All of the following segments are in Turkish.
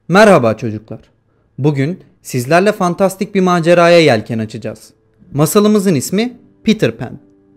Merhaba çocuklar. Bugün sizlerle fantastik bir maceraya yelken açacağız. Masalımızın ismi Peter Pan.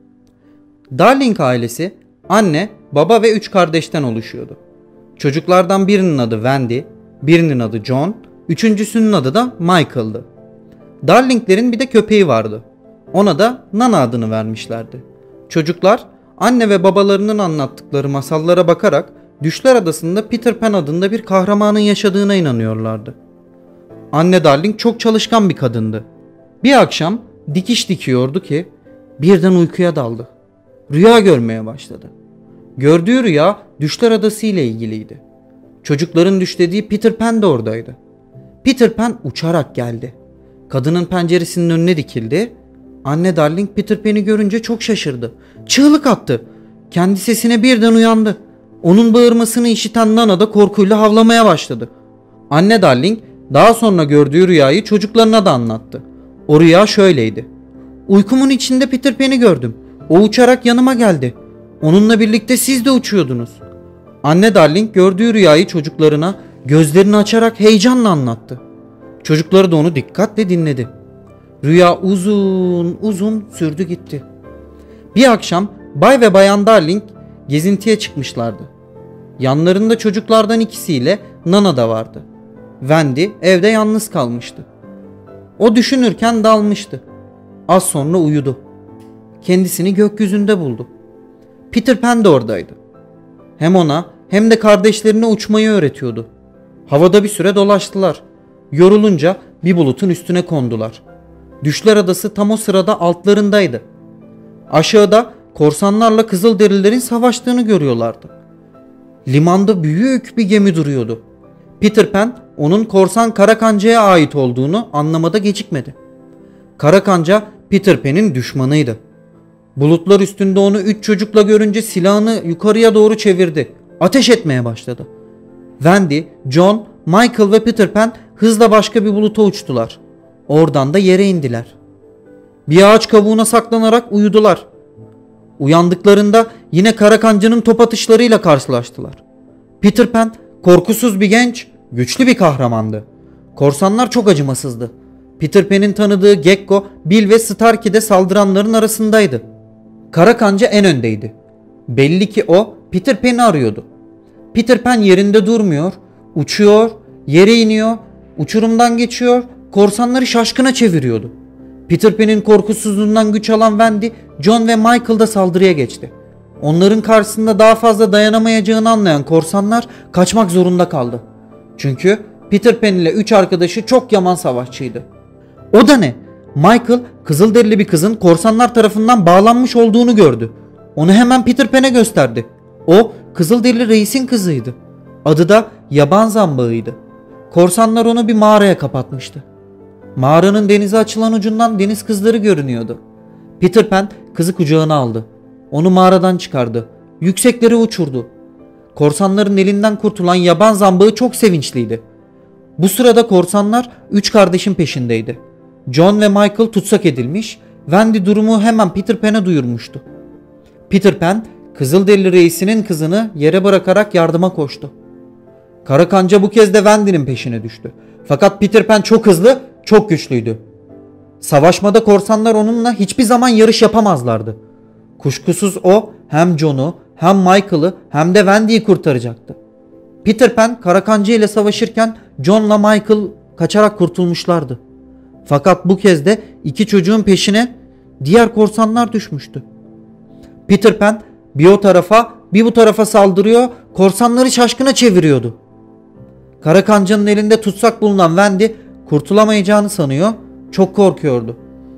Darling ailesi anne, baba ve 3 kardeşten oluşuyordu. Çocuklardan birinin adı Wendy, birinin adı John, üçüncüsünün adı da Michael'dı. Darling'lerin bir de köpeği vardı. Ona da Nana adını vermişlerdi. Çocuklar anne ve babalarının anlattıkları masallara bakarak Düşler Adası'nda Peter Pan adında bir kahramanın yaşadığına inanıyorlardı. Anne Darling çok çalışkan bir kadındı. Bir akşam dikiş dikiyordu ki birden uykuya daldı. Rüya görmeye başladı. Gördüğü rüya Düşler Adası ile ilgiliydi. Çocukların düşlediği Peter Pan de oradaydı. Peter Pan uçarak geldi. Kadının penceresinin önüne dikildi. Anne Darling Peter Pan'i görünce çok şaşırdı. Çığlık attı. Kendi sesine birden uyandı. Onun bağırmasını işiten Nana da korkuyla havlamaya başladı. Anne Darling daha sonra gördüğü rüyayı çocuklarına da anlattı. O rüya şöyleydi. Uykumun içinde Peter Pan'i gördüm. O uçarak yanıma geldi. Onunla birlikte siz de uçuyordunuz. Anne Darling gördüğü rüyayı çocuklarına gözlerini açarak heyecanla anlattı. Çocukları da onu dikkatle dinledi. Rüya uzun uzun sürdü gitti. Bir akşam Bay ve Bayan Darling gezintiye çıkmışlardı. Yanlarında çocuklardan ikisiyle Nana da vardı. Wendy evde yalnız kalmıştı. O düşünürken dalmıştı. Az sonra uyudu. Kendisini gökyüzünde buldu. Peter Pan de oradaydı. Hem ona hem de kardeşlerine uçmayı öğretiyordu. Havada bir süre dolaştılar. Yorulunca bir bulutun üstüne kondular. Düşler Adası tam o sırada altlarındaydı. Aşağıda korsanlarla Kızılderililerin savaştığını görüyorlardı. Limanda büyük bir gemi duruyordu. Peter Pan onun korsan Kara Kanca'ya ait olduğunu anlamada gecikmedi. Kara Kanca Peter Pan'in düşmanıydı. Bulutlar üstünde onu 3 çocukla görünce silahını yukarıya doğru çevirdi. Ateş etmeye başladı. Wendy, John, Michael ve Peter Pan hızla başka bir buluta uçtular. Oradan da yere indiler. Bir ağaç kabuğuna saklanarak uyudular. Uyandıklarında yine Kara Kanca'nın top atışlarıyla karşılaştılar. Peter Pan korkusuz bir genç, güçlü bir kahramandı. Korsanlar çok acımasızdı. Peter Pan'in tanıdığı Gekko, Bill ve Starkey de saldıranların arasındaydı. Kara Kanca en öndeydi. Belli ki o Peter Pan'i arıyordu. Peter Pan yerinde durmuyor, uçuyor, yere iniyor, uçurumdan geçiyor, korsanları şaşkına çeviriyordu. Peter Pan'in korkusuzluğundan güç alan Wendy, John ve Michael da saldırıya geçti. Onların karşısında daha fazla dayanamayacağını anlayan korsanlar kaçmak zorunda kaldı. Çünkü Peter Pan ile 3 arkadaşı çok yaman savaşçıydı. O da ne? Michael, Kızılderili bir kızın korsanlar tarafından bağlanmış olduğunu gördü. Onu hemen Peter Pan'e gösterdi. O, Kızılderili reisin kızıydı. Adı da Yaban Zambağı'ydı. Korsanlar onu bir mağaraya kapatmıştı. Mağaranın denize açılan ucundan deniz kızları görünüyordu. Peter Pan kızı kucağına aldı. Onu mağaradan çıkardı. Yükseklere uçurdu. Korsanların elinden kurtulan yaban zambağı çok sevinçliydi. Bu sırada korsanlar 3 kardeşin peşindeydi. John ve Michael tutsak edilmiş, Wendy durumu hemen Peter Pan'e duyurmuştu. Peter Pan, Kızılderili reisinin kızını yere bırakarak yardıma koştu. Kara Kanca bu kez de Wendy'nin peşine düştü. Fakat Peter Pan çok hızlı, çok güçlüydü. Savaşmada korsanlar onunla hiçbir zaman yarış yapamazlardı. Kuşkusuz o hem John'u hem Michael'ı hem de Wendy'yi kurtaracaktı. Peter Pan Kara Kanca ile savaşırken John'la Michael kaçarak kurtulmuşlardı. Fakat bu kez de 2 çocuğun peşine diğer korsanlar düşmüştü. Peter Pan bir o tarafa bir bu tarafa saldırıyor, korsanları şaşkına çeviriyordu. Kara Kanca'nın elinde tutsak bulunan Wendy kurtulamayacağını sanıyor, çok korkuyordu.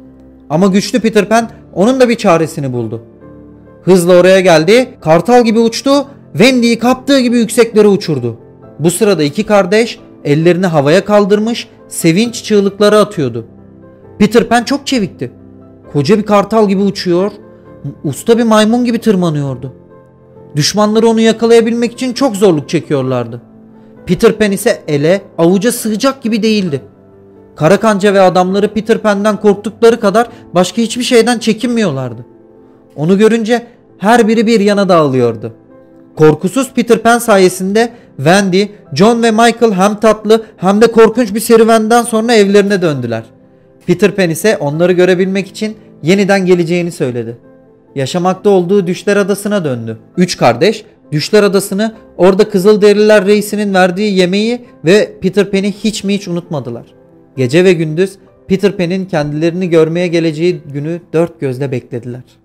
Ama güçlü Peter Pan onun da bir çaresini buldu. Hızla oraya geldi, kartal gibi uçtu, Wendy'yi kaptığı gibi yükseklere uçurdu. Bu sırada 2 kardeş ellerini havaya kaldırmış, sevinç çığlıkları atıyordu. Peter Pan çok çevikti. Koca bir kartal gibi uçuyor, usta bir maymun gibi tırmanıyordu. Düşmanları onu yakalayabilmek için çok zorluk çekiyorlardı. Peter Pan ise ele, avuca sığacak gibi değildi. Kara Kanca ve adamları Peter Pan'den korktukları kadar başka hiçbir şeyden çekinmiyorlardı. Onu görünce her biri bir yana dağılıyordu. Korkusuz Peter Pan sayesinde Wendy, John ve Michael hem tatlı hem de korkunç bir serüvenden sonra evlerine döndüler. Peter Pan ise onları görebilmek için yeniden geleceğini söyledi. Yaşamakta olduğu Düşler Adası'na döndü. 3 kardeş Düşler Adası'nı, orada Kızılderililer Reisi'nin verdiği yemeği ve Peter Pan'i hiç mi hiç unutmadılar. Gece ve gündüz Peter Pan'in kendilerini görmeye geleceği günü dört gözle beklediler.